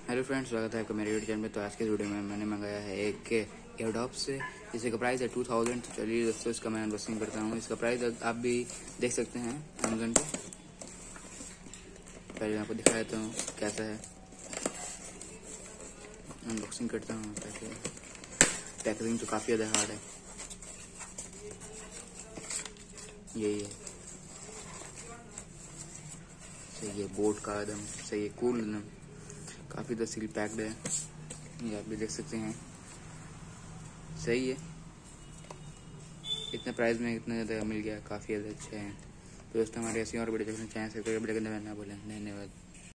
Hello friends, स्वागत है आपका मेरे यूट्यूब चैनल में। तो आज के वीडियो में मैंने मंगाया है एक एयरडॉप्स से, जिसका प्राइस है 2000। तो चलिए दोस्तों इसका मैं अनबॉक्सिंग करता हूँ। इसका प्राइस आप भी देख सकते हैं अमेजन पे। पहले मैं आपको दिखा देता हूँ कैसा है। अनबॉक्सिंग करता हूँ। पैकेजिंग तो काफ़ी ज़्यादा हार्ड है। यही है, सही है, बोट का एकदम सही है, कूल एकदम, काफ़ी ज़्यादा सील पैक्ड है। ये आप भी देख सकते हैं, सही है। इतने प्राइस में इतना ज़्यादा मिल गया, काफ़ी ज़्यादा अच्छा है। तो दोस्तों हमारे ऐसी और वीडियो देखना चाहें, सब्सक्राइब करना ना भूलें। धन्यवाद।